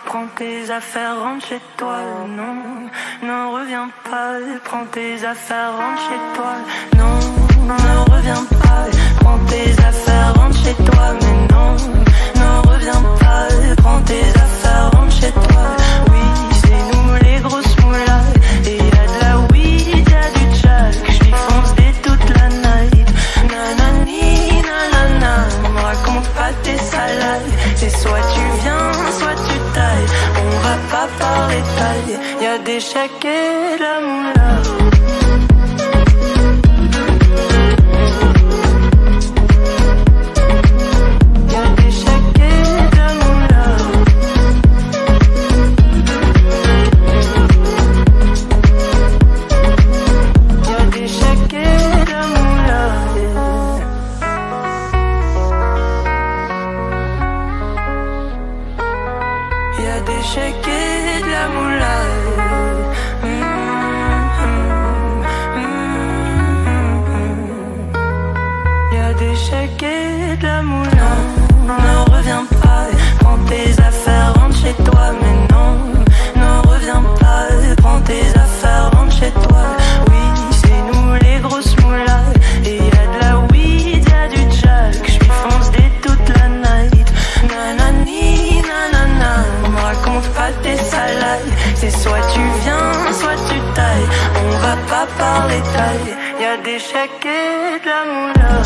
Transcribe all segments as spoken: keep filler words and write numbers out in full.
prends tes affaires, rentre chez toi. Non, ne reviens pas, prends tes affaires, rentre chez toi. Non, ne reviens pas, prends tes affaires, rentre chez toi. Mais non, ne reviens pas, prends tes affaires, rentre chez toi. Oui, c'est nous les grosses moulades. Et y'a de la weed, y'a du jack. J'suis foncé toute la night. Nanani, nanana, me raconte pas tes salades. C'est soit tu viens, soit tu tailles. On va pas parler taille. Y'a des chèques et de la moula. C'est soit tu viens, soit tu tailles. On va pas parler taille. Y'a des chèques et de la moula.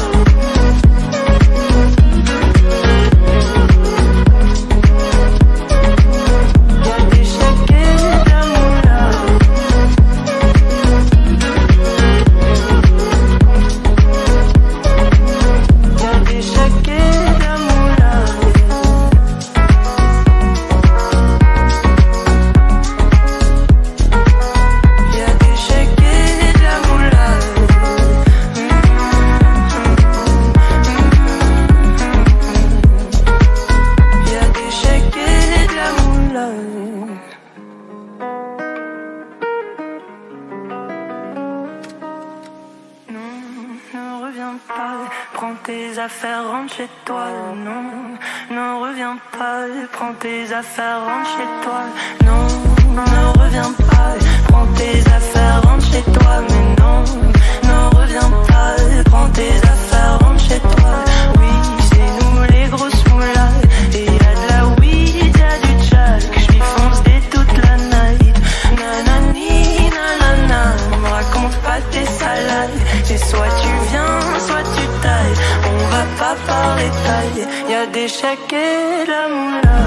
Rentre chez toi, non, ne reviens pas, prends tes affaires, rentre chez toi, non, ne reviens pas, prends tes affaires, rentre chez toi, mais non, ne reviens pas, prends tes affaires, rentre chez toi, oui, c'est nous les grosses moulades, et y'a de la weed, y'a du jack, j'suis foncé toute la night, nanani, nanana, me raconte pas tes salades, c'est soit tu viens, soit tu tailles, on va pas parler taille, y'a des chèques et de la moula.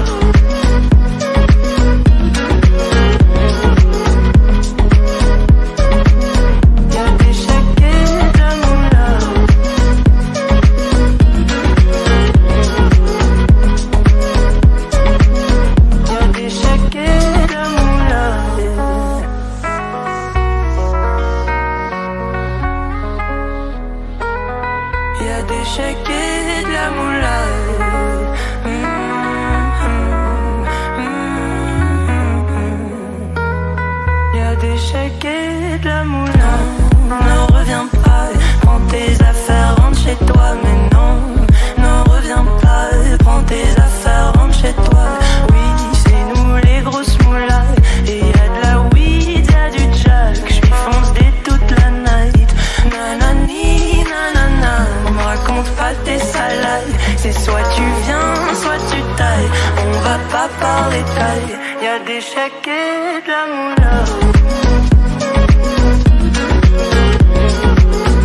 C'est soit tu viens, soit tu tailles. On va pas parler taille. Y'a des chèques et de la moula.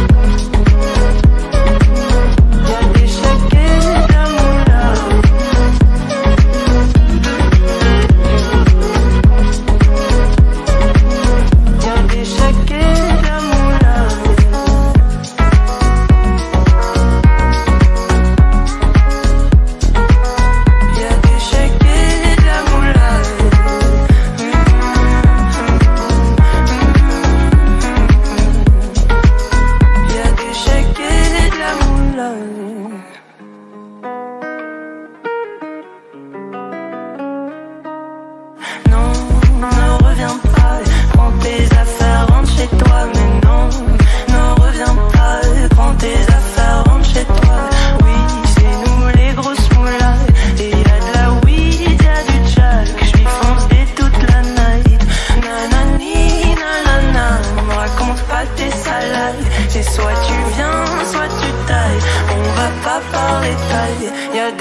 Y'a des chèques et de la moula.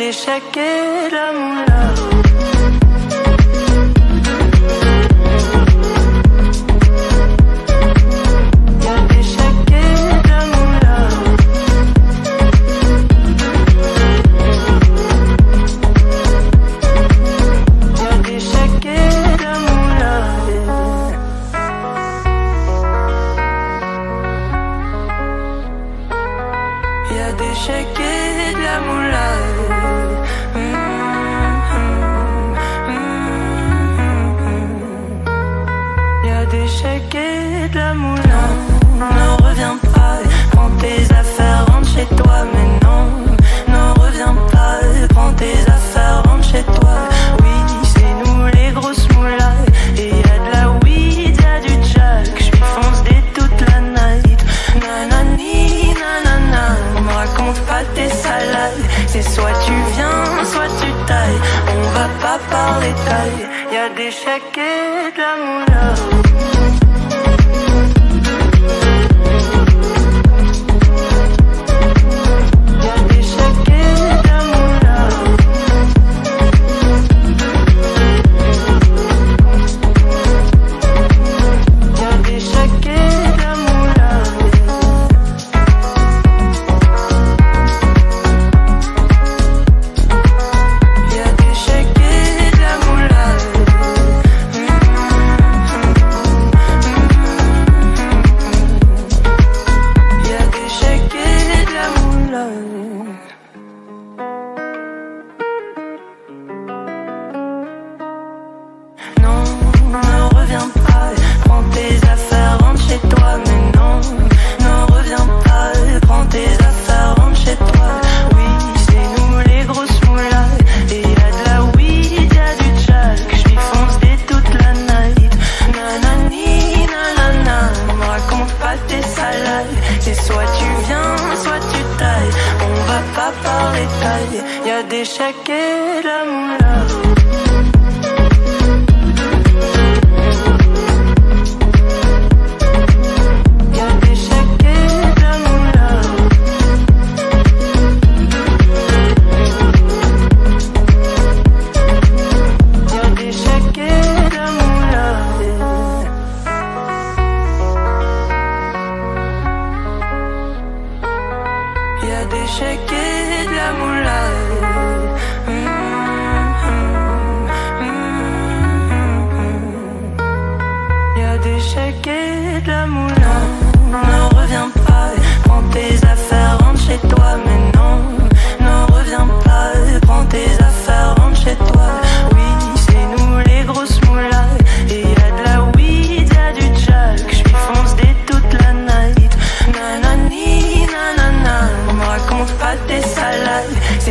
des chèques et de la moula.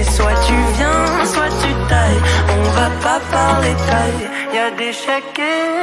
Soit tu tailles, on va pas parler taille. Y'a des chèques et